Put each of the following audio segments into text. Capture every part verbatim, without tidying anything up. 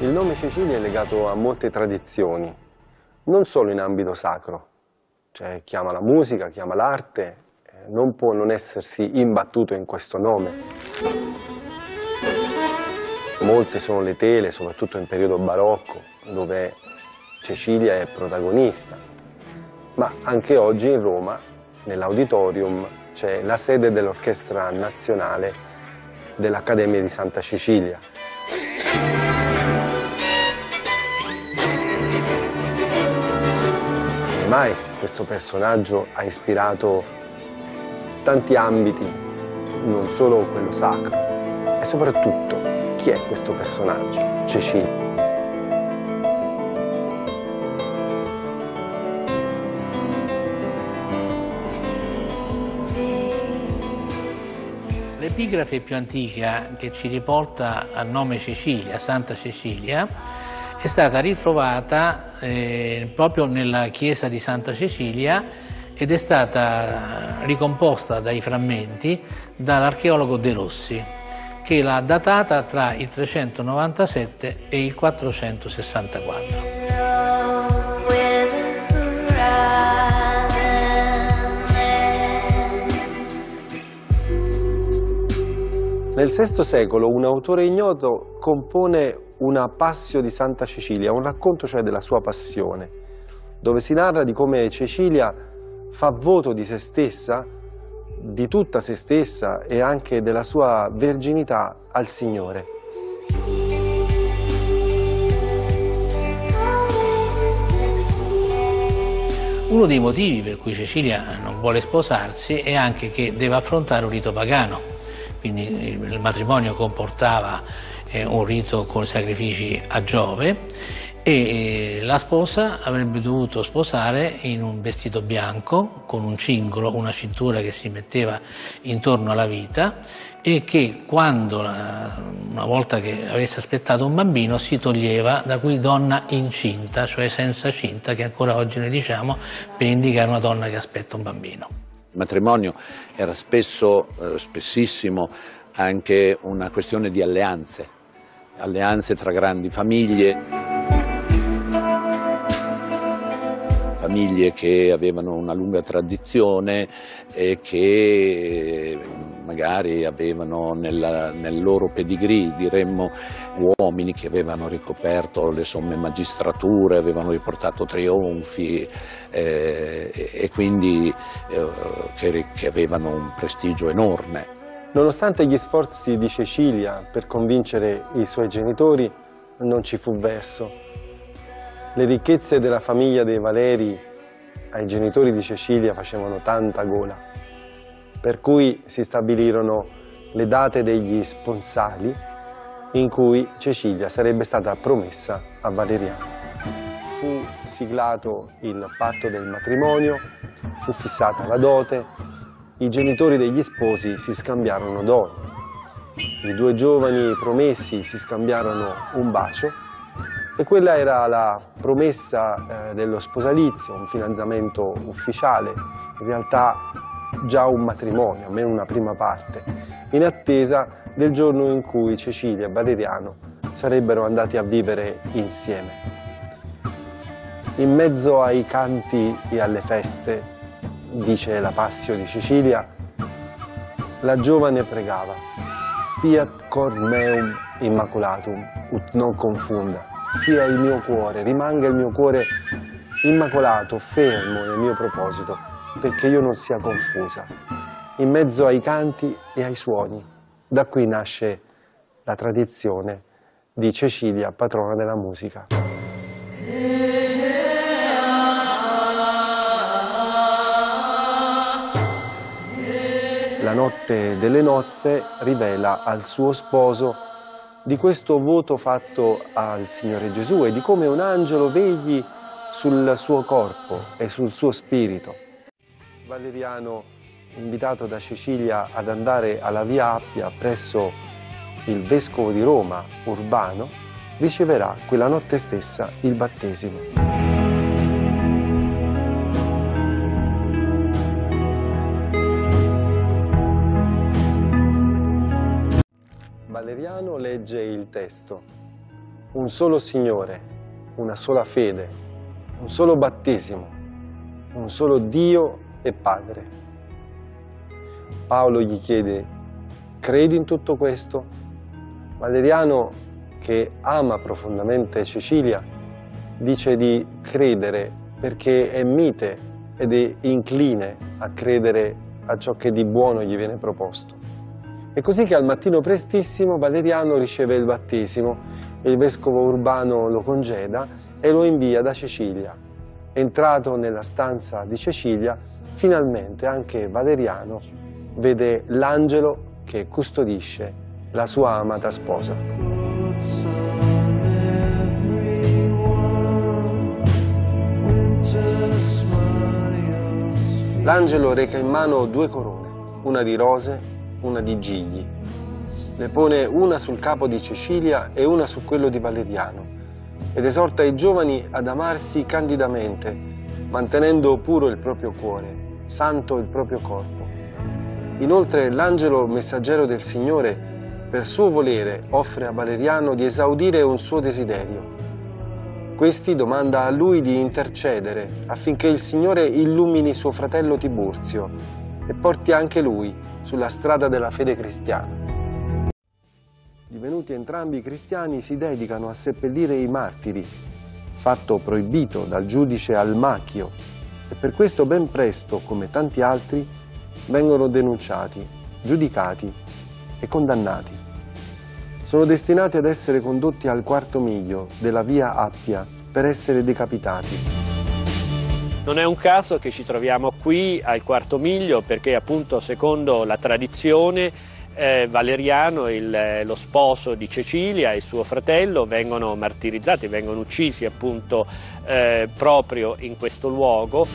Il nome Cecilia è legato a molte tradizioni, non solo in ambito sacro, cioè chi ama la musica, chi ama l'arte, non può non essersi imbattuto in questo nome. Molte sono le tele, soprattutto in periodo barocco, dove Cecilia è protagonista, ma anche oggi in Roma, nell'auditorium, c'è la sede dell'Orchestra Nazionale dell'Accademia di Santa Cecilia. Ormai questo personaggio ha ispirato tanti ambiti, non solo quello sacro, e soprattutto chi è questo personaggio, Cecilia. L'epigrafe più antica che ci riporta al nome Cecilia, Santa Cecilia, è stata ritrovata eh, proprio nella chiesa di Santa Cecilia ed è stata ricomposta dai frammenti dall'archeologo De Rossi, che l'ha datata tra il trecentonovantasette e il quattrocentosessantaquattro. Nel sesto secolo un autore ignoto compone una Passio di Santa Cecilia, un racconto cioè della sua passione, dove si narra di come Cecilia fa voto di se stessa, di tutta se stessa e anche della sua verginità al Signore. Uno dei motivi per cui Cecilia non vuole sposarsi è anche che deve affrontare un rito pagano. Quindi il matrimonio comportava eh, un rito con sacrifici a Giove e eh, la sposa avrebbe dovuto sposare in un vestito bianco con un cingolo, una cintura che si metteva intorno alla vita e che quando, una volta che avesse aspettato un bambino, si toglieva, da cui donna incinta, cioè senza cinta, che ancora oggi noi diciamo per indicare una donna che aspetta un bambino. Il matrimonio era spesso, eh, spessissimo, anche una questione di alleanze, alleanze tra grandi famiglie, famiglie che avevano una lunga tradizione e che magari avevano nella, nel loro pedigree, diremmo, uomini che avevano ricoperto le somme magistrature, avevano riportato trionfi eh, e quindi eh, che, che avevano un prestigio enorme. Nonostante gli sforzi di Cecilia per convincere i suoi genitori, non ci fu verso. Le ricchezze della famiglia dei Valeri ai genitori di Cecilia facevano tanta gola, per cui si stabilirono le date degli sponsali in cui Cecilia sarebbe stata promessa a Valeriano. Fu siglato il patto del matrimonio, fu fissata la dote, i genitori degli sposi si scambiarono doni, i due giovani promessi si scambiarono un bacio e quella era la promessa eh, dello sposalizio, un fidanzamento ufficiale, in realtà già un matrimonio, almeno una prima parte, in attesa del giorno in cui Cecilia e Valeriano sarebbero andati a vivere insieme. In mezzo ai canti e alle feste, dice la Passio di Cecilia, la giovane pregava: Fiat cor meum immaculatum, ut non confunda, sia il mio cuore, rimanga il mio cuore immacolato, fermo nel mio proposito, perché io non sia confusa, in mezzo ai canti e ai suoni. Da qui nasce la tradizione di Cecilia, patrona della musica. La notte delle nozze rivela al suo sposo di questo voto fatto al Signore Gesù e di come un angelo vegli sul suo corpo e sul suo spirito. Valeriano, invitato da Cecilia ad andare alla Via Appia presso il vescovo di Roma, Urbano, riceverà quella notte stessa il battesimo. Valeriano legge il testo un solo Signore, una sola fede, un solo battesimo, un solo Dio e Padre. Paolo gli chiede: credi in tutto questo? Valeriano, che ama profondamente Cecilia, dice di credere perché è mite ed è incline a credere a ciò che di buono gli viene proposto. È così che al mattino prestissimo Valeriano riceve il battesimo e il vescovo Urbano lo congeda e lo invia da Cecilia. Entrato nella stanza di Cecilia, finalmente anche Valeriano vede l'angelo che custodisce la sua amata sposa. L'angelo reca in mano due corone, una di rose, una di gigli. Ne pone una sul capo di Cecilia e una su quello di Valeriano ed esorta i giovani ad amarsi candidamente, mantenendo puro il proprio cuore, santo il proprio corpo. Inoltre l'angelo messaggero del Signore, per suo volere, offre a Valeriano di esaudire un suo desiderio. Questi domanda a lui di intercedere affinché il Signore illumini suo fratello Tiburzio e porti anche lui sulla strada della fede cristiana. Divenuti entrambi cristiani, si dedicano a seppellire i martiri, fatto proibito dal giudice Almachio, e per questo ben presto, come tanti altri, vengono denunciati, giudicati e condannati. Sono destinati ad essere condotti al quarto miglio della via Appia per essere decapitati. Non è un caso che ci troviamo qui al quarto miglio perché appunto secondo la tradizione eh, Valeriano, il, lo sposo di Cecilia e suo fratello vengono martirizzati, vengono uccisi appunto eh, proprio in questo luogo.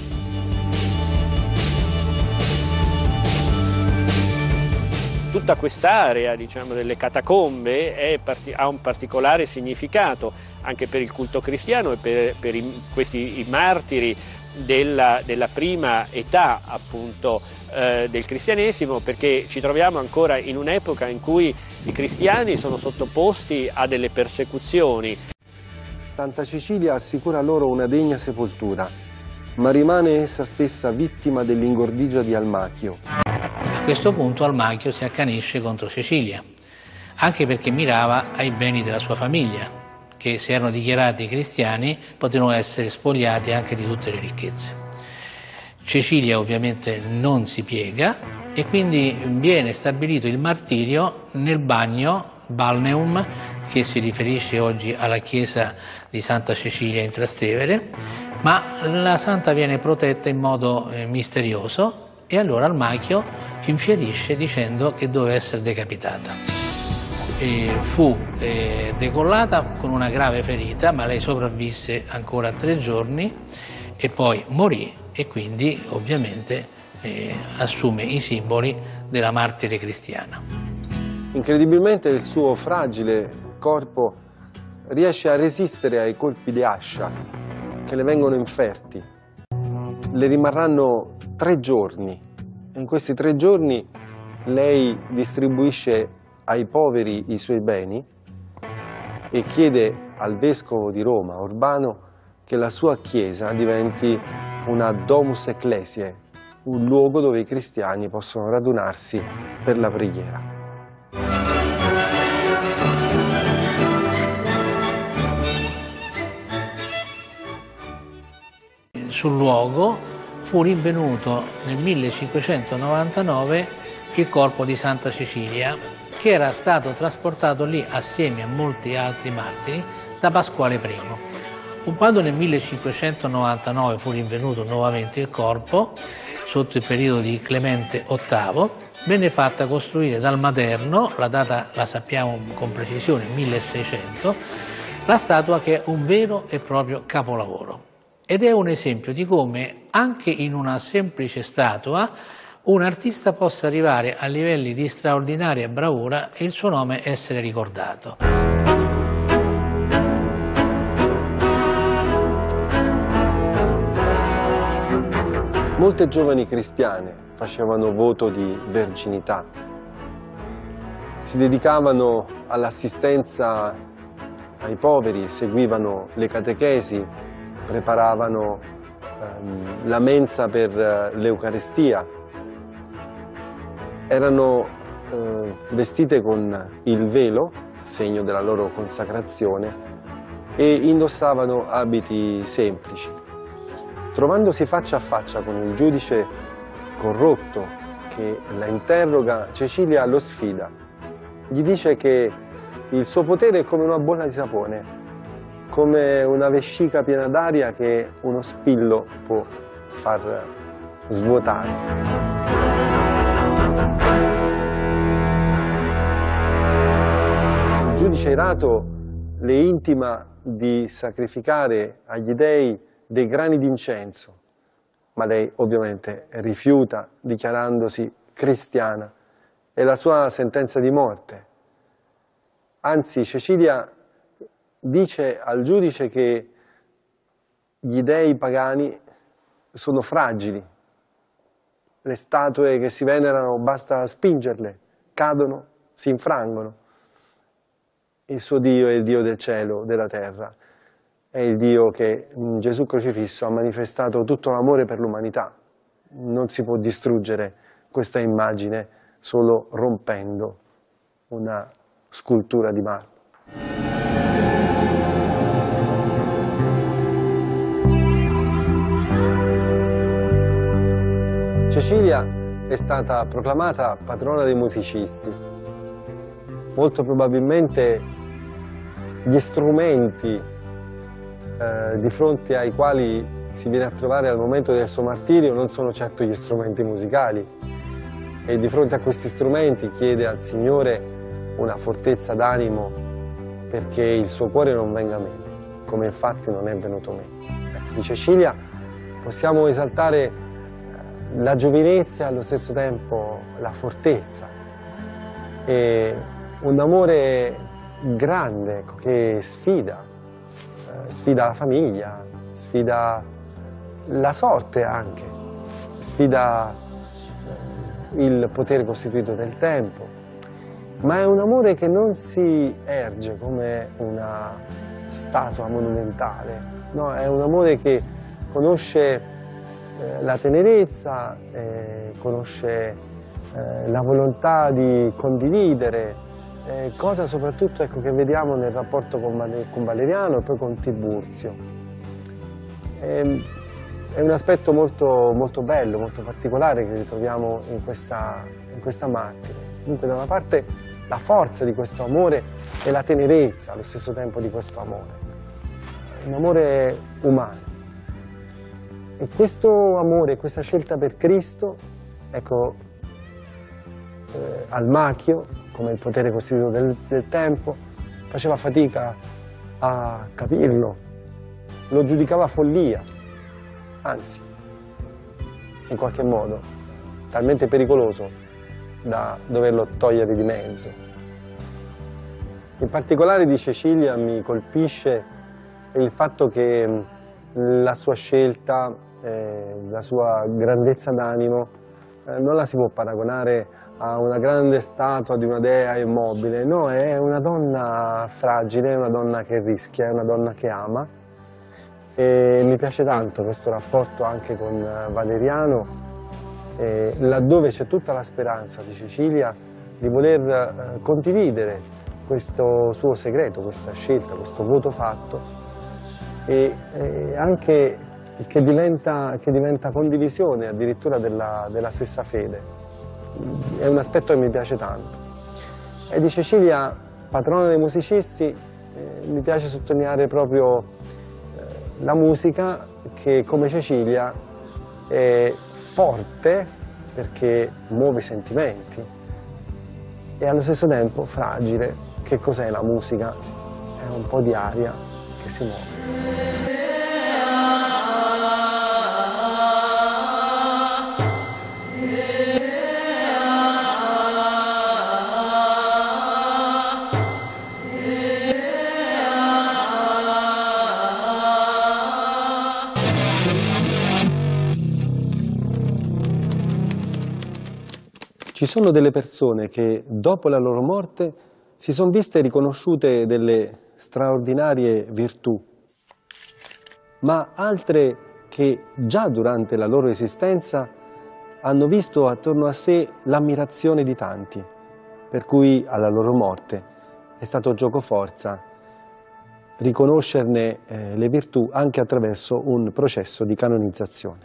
Tutta quest'area, diciamo, delle catacombe è ha un particolare significato anche per il culto cristiano e per, per i, questi i martiri della, della prima età appunto eh, del cristianesimo, perché ci troviamo ancora in un'epoca in cui i cristiani sono sottoposti a delle persecuzioni. Santa Cecilia assicura loro una degna sepoltura, ma rimane essa stessa vittima dell'ingordigia di Almachio. A questo punto Almachio si accanisce contro Cecilia, anche perché mirava ai beni della sua famiglia, che se erano dichiarati cristiani potevano essere spogliati anche di tutte le ricchezze. Cecilia ovviamente non si piega e quindi viene stabilito il martirio nel bagno Balneum, che si riferisce oggi alla chiesa di Santa Cecilia in Trastevere, ma la santa viene protetta in modo eh, misterioso. E allora Almachio infierisce dicendo che doveva essere decapitata. E fu eh, decollata con una grave ferita, ma lei sopravvisse ancora tre giorni e poi morì e quindi ovviamente eh, assume i simboli della martire cristiana. Incredibilmente il suo fragile corpo riesce a resistere ai colpi di ascia che le vengono inferti. Le rimarranno tre giorni. In questi tre giorni lei distribuisce ai poveri i suoi beni e chiede al vescovo di Roma, Urbano, che la sua chiesa diventi una domus ecclesiae, un luogo dove i cristiani possono radunarsi per la preghiera. Sul luogo fu rinvenuto nel millecinquecentonovantanove il corpo di Santa Cecilia, che era stato trasportato lì assieme a molti altri martiri da Pasquale primo. Quando nel millecinquecentonovantanove fu rinvenuto nuovamente il corpo, sotto il periodo di Clemente ottavo, venne fatta costruire dal Materno, la data la sappiamo con precisione, milleseicento, la statua che è un vero e proprio capolavoro. Ed è un esempio di come anche in una semplice statua un artista possa arrivare a livelli di straordinaria bravura e il suo nome essere ricordato. Molte giovani cristiane facevano voto di verginità, si dedicavano all'assistenza ai poveri, seguivano le catechesi, preparavano ehm, la mensa per eh, l'Eucaristia, erano eh, vestite con il velo, segno della loro consacrazione, e indossavano abiti semplici. Trovandosi faccia a faccia con il giudice corrotto che la interroga, Cecilia lo sfida. Gli dice che il suo potere è come una bolla di sapone, come una vescica piena d'aria che uno spillo può far svuotare. Il giudice irato le intima di sacrificare agli dei dei grani d'incenso, ma lei ovviamente rifiuta, dichiarandosi cristiana, e la sua sentenza di morte. Anzi, Cecilia dice al giudice che gli dei pagani sono fragili, le statue che si venerano basta spingerle, cadono, si infrangono. Il suo Dio è il Dio del cielo, della terra. È il Dio che in Gesù crocifisso ha manifestato tutto l'amore per l'umanità. Non si può distruggere questa immagine solo rompendo una scultura di marmo. Cecilia è stata proclamata patrona dei musicisti. Molto probabilmente gli strumenti Eh, di fronte ai quali si viene a trovare al momento del suo martirio non sono certo gli strumenti musicali, e di fronte a questi strumenti chiede al Signore una fortezza d'animo perché il suo cuore non venga meno, come infatti non è venuto meno. Ecco, di Cecilia possiamo esaltare la giovinezza e allo stesso tempo la fortezza, e un amore grande, ecco, che sfida sfida la famiglia, sfida la sorte anche, sfida il potere costituito del tempo, ma è un amore che non si erge come una statua monumentale, no? È un amore che conosce eh, la tenerezza, eh, conosce eh, la volontà di condividere, Eh, cosa soprattutto, ecco, che vediamo nel rapporto con, con Valeriano e poi con Tiburzio. Eh, è un aspetto molto, molto bello, molto particolare che ritroviamo in questa, in questa martire. Dunque, da una parte la forza di questo amore e la tenerezza allo stesso tempo di questo amore, un amore umano. E questo amore, questa scelta per Cristo, ecco, eh, al macchio, come il potere costituito del, del tempo, faceva fatica a capirlo, lo giudicava follia, anzi, in qualche modo, talmente pericoloso da doverlo togliere di mezzo. In particolare di Cecilia mi colpisce il fatto che la sua scelta, eh, la sua grandezza d'animo, eh, non la si può paragonare a una grande statua di una dea immobile, no, è una donna fragile, è una donna che rischia, è una donna che ama, e mi piace tanto questo rapporto anche con Valeriano, eh, laddove c'è tutta la speranza di Cecilia di voler eh, condividere questo suo segreto, questa scelta, questo voto fatto, e, e anche che diventa, che diventa condivisione addirittura della, della stessa fede. È un aspetto che mi piace tanto. E di Cecilia, patrona dei musicisti, eh, mi piace sottolineare proprio eh, la musica che, come Cecilia, è forte perché muove i sentimenti, e allo stesso tempo fragile. Che cos'è la musica? È un po' di aria che si muove. Ci sono delle persone che dopo la loro morte si sono viste riconosciute delle straordinarie virtù, ma altre che già durante la loro esistenza hanno visto attorno a sé l'ammirazione di tanti, per cui alla loro morte è stato giocoforza riconoscerne eh, le virtù anche attraverso un processo di canonizzazione.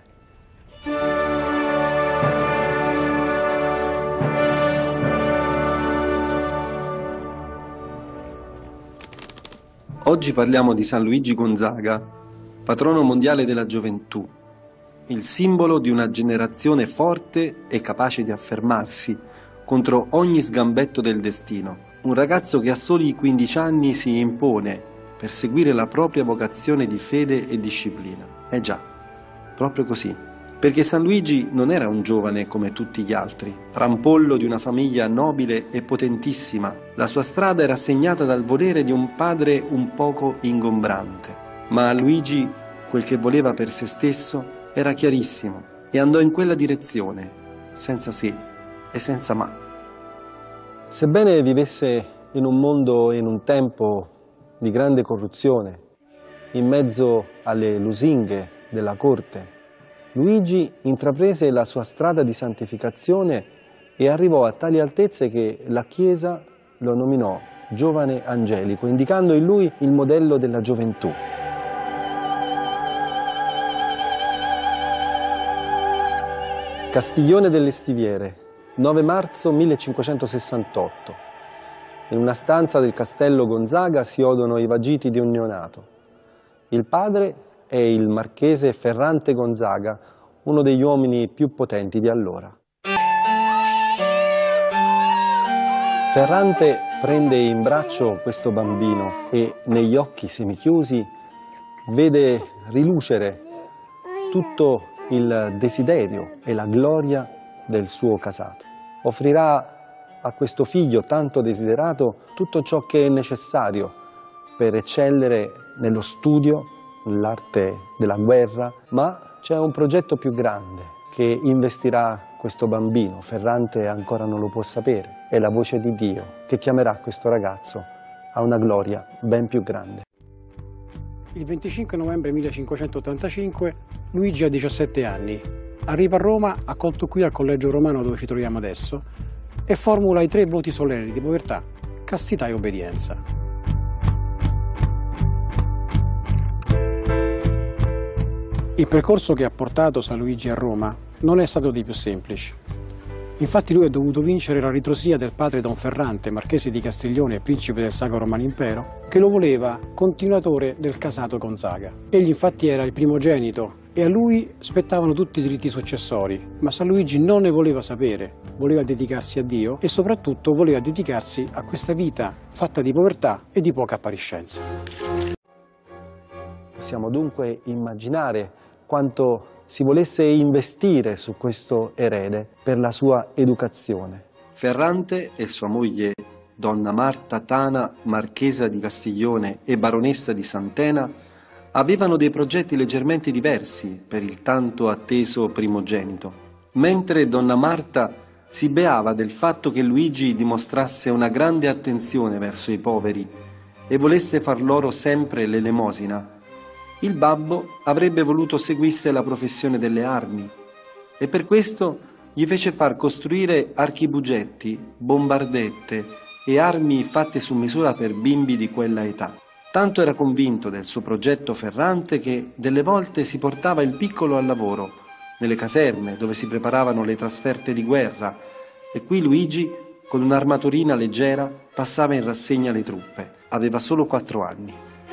Oggi parliamo di San Luigi Gonzaga, patrono mondiale della gioventù, il simbolo di una generazione forte e capace di affermarsi contro ogni sgambetto del destino. Un ragazzo che a soli quindici anni si impone per seguire la propria vocazione di fede e disciplina. Eh già, proprio così. Perché San Luigi non era un giovane come tutti gli altri, rampollo di una famiglia nobile e potentissima. La sua strada era segnata dal volere di un padre un poco ingombrante. Ma a Luigi quel che voleva per se stesso era chiarissimo e andò in quella direzione, senza se e senza ma. Sebbene vivesse in un mondo e in un tempo di grande corruzione, in mezzo alle lusinghe della corte, Luigi intraprese la sua strada di santificazione e arrivò a tali altezze che la Chiesa lo nominò giovane angelico, indicando in lui il modello della gioventù. Castiglione delle Stiviere, nove marzo millecinquecentosessantotto. In una stanza del castello Gonzaga si odono i vagiti di un neonato. Il padre è il marchese Ferrante Gonzaga, uno degli uomini più potenti di allora. Ferrante prende in braccio questo bambino e negli occhi semichiusi vede rilucere tutto il desiderio e la gloria del suo casato. Offrirà a questo figlio tanto desiderato tutto ciò che è necessario per eccellere nello studio, nell'arte della guerra, ma c'è un progetto più grande che investirà questo bambino. Ferrante ancora non lo può sapere, è la voce di Dio che chiamerà questo ragazzo a una gloria ben più grande. Il venticinque novembre millecinquecentottantacinque Luigi ha diciassette anni, arriva a Roma, accolto qui al Collegio Romano dove ci troviamo adesso, e formula i tre voti solenni di povertà, castità e obbedienza. Il percorso che ha portato San Luigi a Roma non è stato dei più semplici. Infatti lui ha dovuto vincere la ritrosia del padre Don Ferrante, marchese di Castiglione e principe del Sacro Romano Impero, che lo voleva continuatore del casato Gonzaga. Egli infatti era il primogenito e a lui spettavano tutti i diritti successori, ma San Luigi non ne voleva sapere, voleva dedicarsi a Dio e soprattutto voleva dedicarsi a questa vita fatta di povertà e di poca appariscenza. Possiamo dunque immaginare quanto si volesse investire su questo erede per la sua educazione. Ferrante e sua moglie Donna Marta Tana, marchesa di Castiglione e baronessa di Santena, avevano dei progetti leggermente diversi per il tanto atteso primogenito. Mentre Donna Marta si beava del fatto che Luigi dimostrasse una grande attenzione verso i poveri e volesse far loro sempre l'elemosina, il babbo avrebbe voluto seguisse la professione delle armi e per questo gli fece far costruire archibugetti, bombardette e armi fatte su misura per bimbi di quella età. Tanto era convinto del suo progetto Ferrante che delle volte si portava il piccolo al lavoro, nelle caserme dove si preparavano le trasferte di guerra, e qui Luigi, con un'armaturina leggera, passava in rassegna le truppe. Aveva solo quattro anni.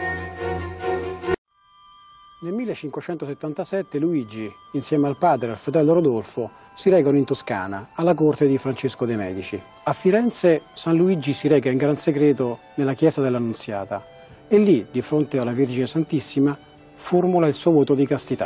Nel millecinquecentosettantasette Luigi, insieme al padre e al fratello Rodolfo, si recano in Toscana, alla corte di Francesco de' Medici. A Firenze San Luigi si reca in gran segreto nella chiesa dell'Annunziata e lì, di fronte alla Vergine Santissima, formula il suo voto di castità.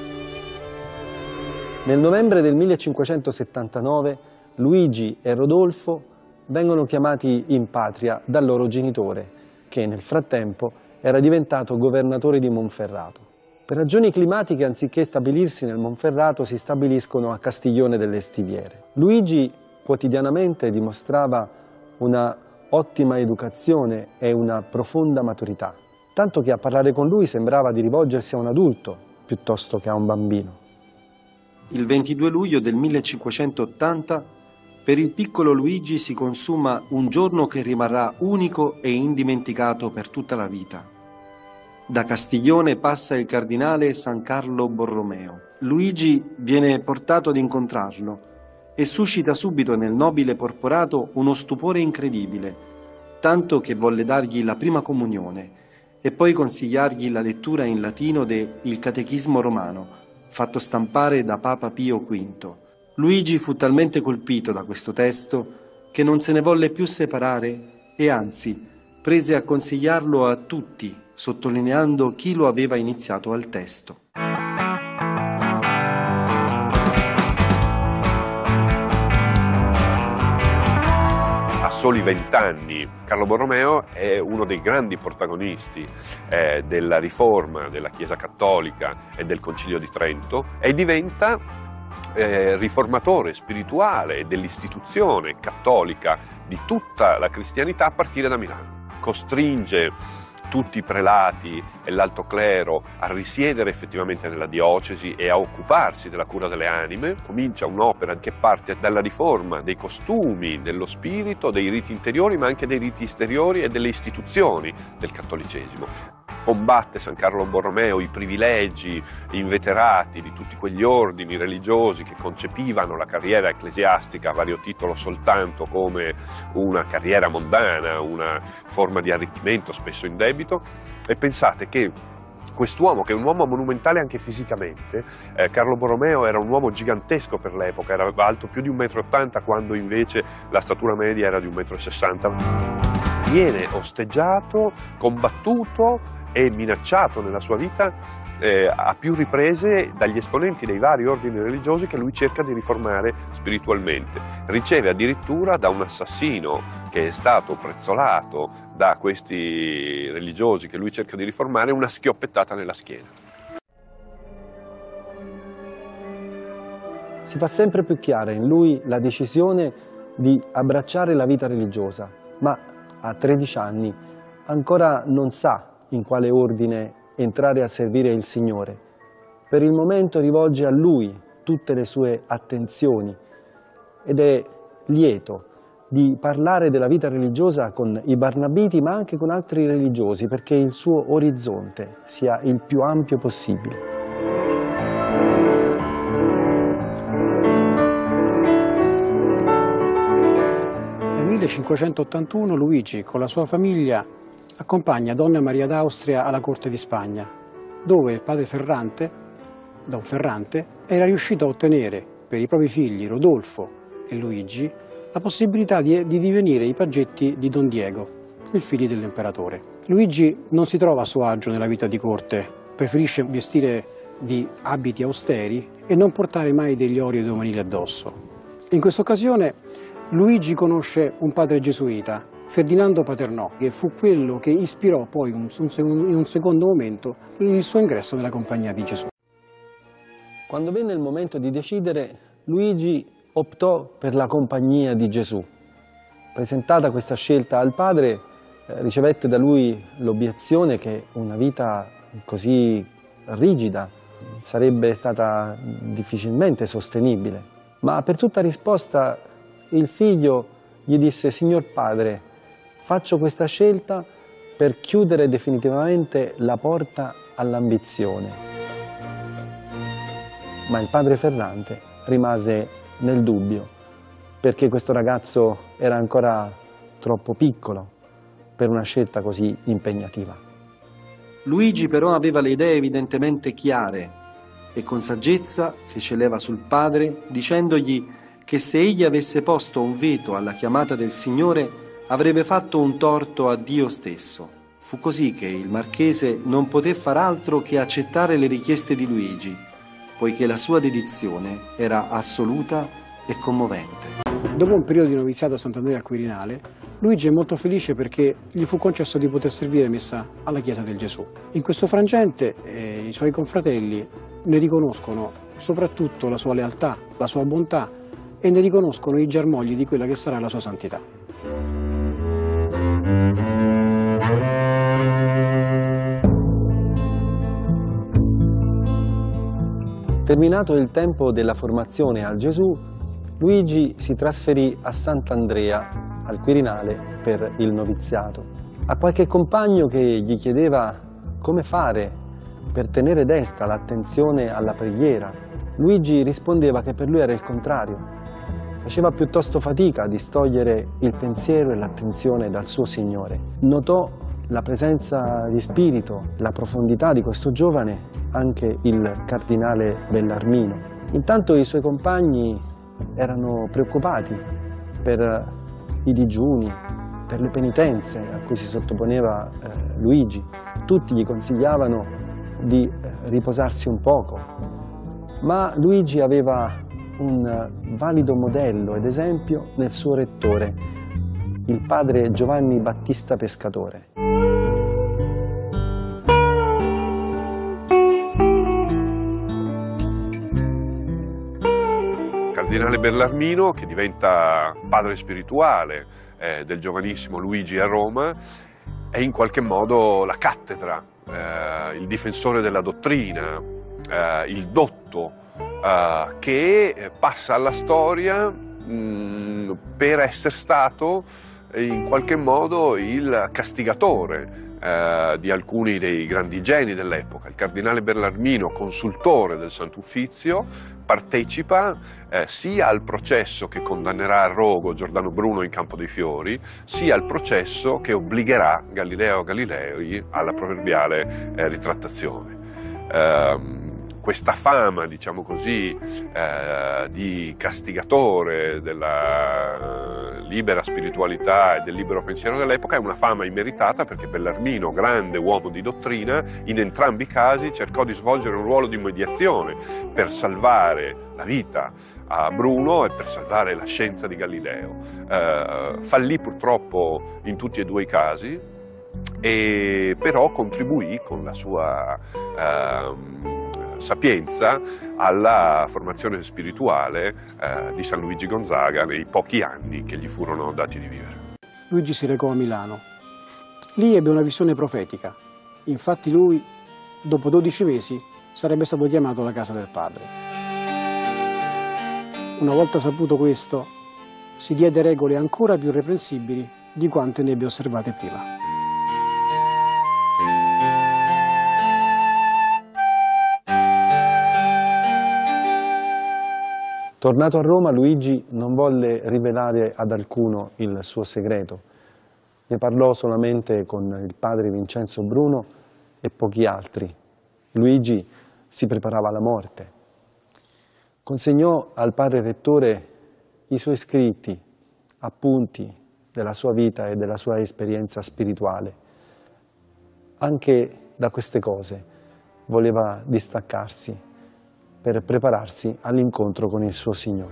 Nel novembre del millecinquecentosettantanove Luigi e Rodolfo vengono chiamati in patria dal loro genitore, che nel frattempo era diventato governatore di Monferrato. Per ragioni climatiche, anziché stabilirsi nel Monferrato, si stabiliscono a Castiglione delle Stiviere. Luigi quotidianamente dimostrava una ottima educazione e una profonda maturità, tanto che a parlare con lui sembrava di rivolgersi a un adulto piuttosto che a un bambino. Il ventidue luglio del millecinquecentottanta per il piccolo Luigi si consuma un giorno che rimarrà unico e indimenticato per tutta la vita. Da Castiglione passa il cardinale San Carlo Borromeo. Luigi viene portato ad incontrarlo e suscita subito nel nobile porporato uno stupore incredibile, tanto che volle dargli la prima comunione e poi consigliargli la lettura in latino del Catechismo romano, fatto stampare da Papa Pio quinto. Luigi fu talmente colpito da questo testo che non se ne volle più separare e anzi prese a consigliarlo a tutti, sottolineando chi lo aveva iniziato al testo. A soli vent'anni Carlo Borromeo è uno dei grandi protagonisti eh, della riforma della Chiesa Cattolica e del Concilio di Trento e diventa eh, riformatore spirituale dell'istituzione cattolica di tutta la cristianità a partire da Milano. Costringe tutti i prelati e l'alto clero a risiedere effettivamente nella diocesi e a occuparsi della cura delle anime. Comincia un'opera che parte dalla riforma dei costumi, dello spirito, dei riti interiori, ma anche dei riti esteriori e delle istituzioni del cattolicesimo. Combatte San Carlo Borromeo i privilegi inveterati di tutti quegli ordini religiosi che concepivano la carriera ecclesiastica a vario titolo soltanto come una carriera mondana, una forma di arricchimento spesso indebito, e pensate che quest'uomo, che è un uomo monumentale anche fisicamente, eh, Carlo Borromeo era un uomo gigantesco per l'epoca, era alto più di un metro e ottanta quando invece la statura media era di un metro e sessanta. Viene osteggiato, combattuto e minacciato nella sua vita eh, a più riprese dagli esponenti dei vari ordini religiosi che lui cerca di riformare spiritualmente. Riceve addirittura da un assassino che è stato prezzolato da questi religiosi che lui cerca di riformare una schioppettata nella schiena. Si fa sempre più chiara in lui la decisione di abbracciare la vita religiosa, ma a tredici anni ancora non sa in quale ordine entrare a servire il Signore. Per il momento rivolge a Lui tutte le sue attenzioni ed è lieto di parlare della vita religiosa con i barnabiti ma anche con altri religiosi perché il suo orizzonte sia il più ampio possibile. Nel millecinquecentottantuno Luigi con la sua famiglia accompagna Donna Maria d'Austria alla corte di Spagna, dove il padre Ferrante, Don Ferrante, era riuscito a ottenere per i propri figli Rodolfo e Luigi la possibilità di, di divenire i paggetti di Don Diego, il figlio dell'imperatore. Luigi non si trova a suo agio nella vita di corte, preferisce vestire di abiti austeri e non portare mai degli ori o dei manili addosso. In questa occasione Luigi conosce un padre gesuita, Ferdinando Paternò, che fu quello che ispirò poi in un secondo momento il suo ingresso nella Compagnia di Gesù. Quando venne il momento di decidere, Luigi optò per la Compagnia di Gesù. Presentata questa scelta al padre, eh, ricevette da lui l'obiezione che una vita così rigida sarebbe stata difficilmente sostenibile. Ma per tutta risposta il figlio gli disse: «Signor padre, faccio questa scelta per chiudere definitivamente la porta all'ambizione». Ma il padre Ferrante rimase nel dubbio, perché questo ragazzo era ancora troppo piccolo per una scelta così impegnativa. Luigi però aveva le idee evidentemente chiare e con saggezza fece leva sul padre dicendogli che se egli avesse posto un veto alla chiamata del Signore avrebbe fatto un torto a Dio stesso. Fu così che il marchese non poté far altro che accettare le richieste di Luigi, poiché la sua dedizione era assoluta e commovente. Dopo un periodo di noviziato a Sant'Andrea al Quirinale, Luigi è molto felice perché gli fu concesso di poter servire messa alla Chiesa del Gesù. In questo frangente eh, i suoi confratelli ne riconoscono soprattutto la sua lealtà, la sua bontà e ne riconoscono i germogli di quella che sarà la sua santità. Terminato il tempo della formazione al Gesù, Luigi si trasferì a Sant'Andrea, al Quirinale, per il noviziato. A qualche compagno che gli chiedeva come fare per tenere desta l'attenzione alla preghiera, Luigi rispondeva che per lui era il contrario. Faceva piuttosto fatica a distogliere il pensiero e l'attenzione dal suo Signore. Notò la presenza di spirito, la profondità di questo giovane anche il cardinale Bellarmino. Intanto i suoi compagni erano preoccupati per i digiuni, per le penitenze a cui si sottoponeva eh, Luigi. Tutti gli consigliavano di eh, riposarsi un poco, ma Luigi aveva un valido modello ed esempio nel suo rettore, il padre Giovanni Battista Pescatore. Cardinale Bellarmino, che diventa padre spirituale eh, del giovanissimo Luigi a Roma, è in qualche modo la cattedra, eh, il difensore della dottrina, eh, il dotto eh, che passa alla storia mh, per essere stato in qualche modo il castigatore eh, di alcuni dei grandi geni dell'epoca. Il cardinale Bellarmino, consultore del Sant'Uffizio, partecipa eh, sia al processo che condannerà a rogo Giordano Bruno in Campo dei Fiori, sia al processo che obbligherà Galileo Galilei alla proverbiale eh, ritrattazione. Eh, questa fama, diciamo così, eh, di castigatore della libera spiritualità e del libero pensiero dell'epoca è una fama immeritata, perché Bellarmino, grande uomo di dottrina, in entrambi i casi cercò di svolgere un ruolo di mediazione per salvare la vita a Bruno e per salvare la scienza di Galileo. Eh, fallì purtroppo in tutti e due i casi, e però contribuì con la sua eh, sapienza alla formazione spirituale eh, di San Luigi Gonzaga nei pochi anni che gli furono dati di vivere. Luigi si recò a Milano. Lì ebbe una visione profetica. Infatti lui, dopo dodici mesi, sarebbe stato chiamato alla casa del padre. Una volta saputo questo, si diede regole ancora più reprensibili di quante ne ebbe osservate prima. Tornato a Roma, Luigi non volle rivelare ad alcuno il suo segreto. Ne parlò solamente con il padre Vincenzo Bruno e pochi altri. Luigi si preparava alla morte. Consegnò al padre rettore i suoi scritti, appunti della sua vita e della sua esperienza spirituale. Anche da queste cose voleva distaccarsi per prepararsi all'incontro con il suo Signore.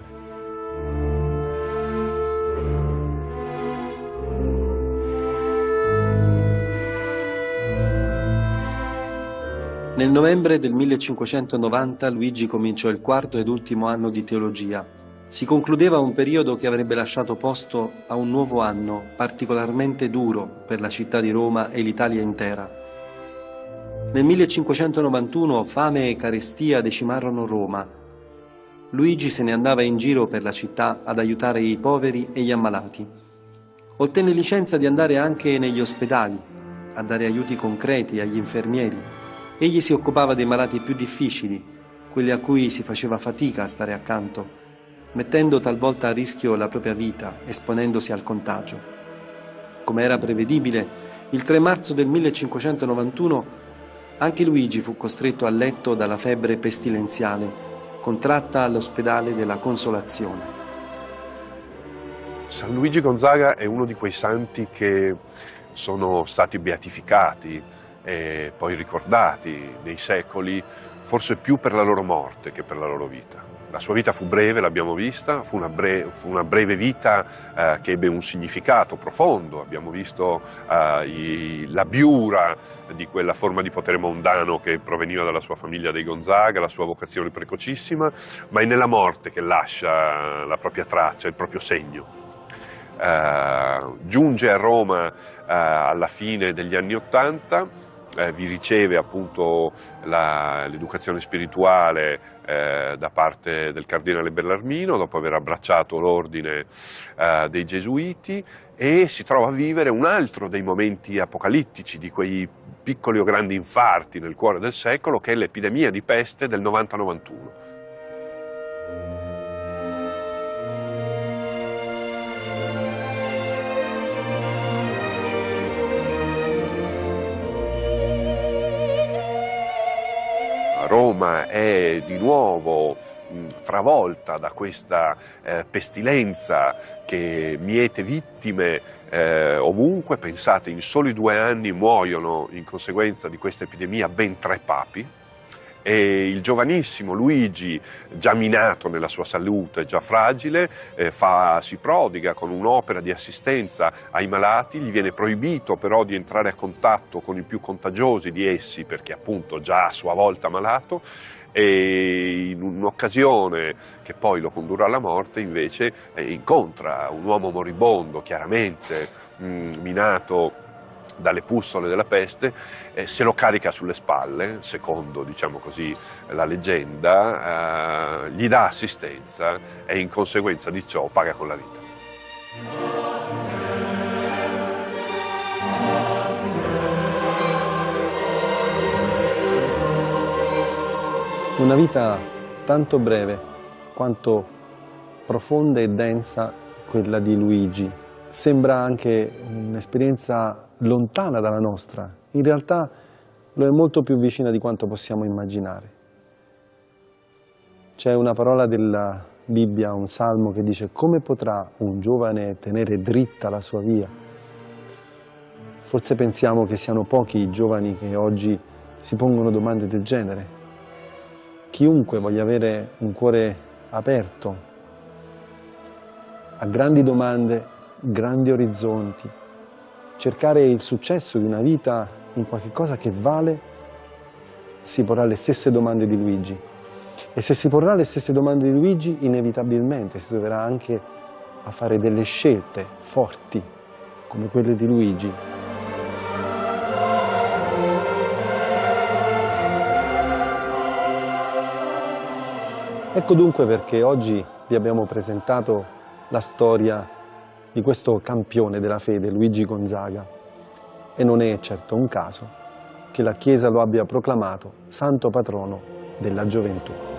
Nel novembre del millecinquecentonovanta Luigi cominciò il quarto ed ultimo anno di teologia. Si concludeva un periodo che avrebbe lasciato posto a un nuovo anno particolarmente duro per la città di Roma e l'Italia intera. Nel millecinquecentonovantuno fame e carestia decimarono Roma. Luigi se ne andava in giro per la città ad aiutare i poveri e gli ammalati. Ottenne licenza di andare anche negli ospedali, a dare aiuti concreti agli infermieri. Egli si occupava dei malati più difficili, quelli a cui si faceva fatica a stare accanto, mettendo talvolta a rischio la propria vita, esponendosi al contagio. Come era prevedibile, il tre marzo del millecinquecentonovantuno anche Luigi fu costretto a letto dalla febbre pestilenziale, contratta all'ospedale della Consolazione. San Luigi Gonzaga è uno di quei santi che sono stati beatificati e poi ricordati nei secoli, forse più per la loro morte che per la loro vita. La sua vita fu breve, l'abbiamo vista, fu una, bre fu una breve vita eh, che ebbe un significato profondo. Abbiamo visto eh, i, la biura di quella forma di potere mondano che proveniva dalla sua famiglia dei Gonzaga, la sua vocazione precocissima, ma è nella morte che lascia la propria traccia, il proprio segno. Eh, giunge a Roma eh, alla fine degli anni Ottanta, eh, vi riceve appunto l'educazione spirituale eh, da parte del cardinale Bellarmino, dopo aver abbracciato l'ordine eh, dei Gesuiti, e si trova a vivere un altro dei momenti apocalittici, di quei piccoli o grandi infarti nel cuore del secolo, che è l'epidemia di peste del novanta novantuno. Roma è di nuovo mh, travolta da questa eh, pestilenza che miete vittime eh, ovunque. Pensate, in soli due anni muoiono in conseguenza di questa epidemia ben tre papi, e il giovanissimo Luigi, già minato nella sua salute, già fragile, eh, fa, si prodiga con un'opera di assistenza ai malati. Gli viene proibito però di entrare a contatto con i più contagiosi di essi, perché appunto già a sua volta malato, e in un'occasione che poi lo condurrà alla morte invece eh, incontra un uomo moribondo, chiaramente mh, minato dalle puzzole della peste, eh, se lo carica sulle spalle, secondo, diciamo così, la leggenda, eh, gli dà assistenza e in conseguenza di ciò paga con la vita. Una vita tanto breve quanto profonda e densa quella di Luigi. Sembra anche un'esperienza lontana dalla nostra, in realtà lo è molto più vicina di quanto possiamo immaginare. C'è una parola della Bibbia, un salmo che dice: come potrà un giovane tenere dritta la sua via? Forse pensiamo che siano pochi i giovani che oggi si pongono domande del genere. Chiunque voglia avere un cuore aperto a grandi domande, grandi orizzonti, cercare il successo di una vita in qualche cosa che vale, si porrà le stesse domande di Luigi. E se si porrà le stesse domande di Luigi, inevitabilmente si troverà anche a fare delle scelte forti, come quelle di Luigi. Ecco dunque perché oggi vi abbiamo presentato la storia di questo campione della fede, Luigi Gonzaga, e non è certo un caso che la Chiesa lo abbia proclamato santo patrono della gioventù.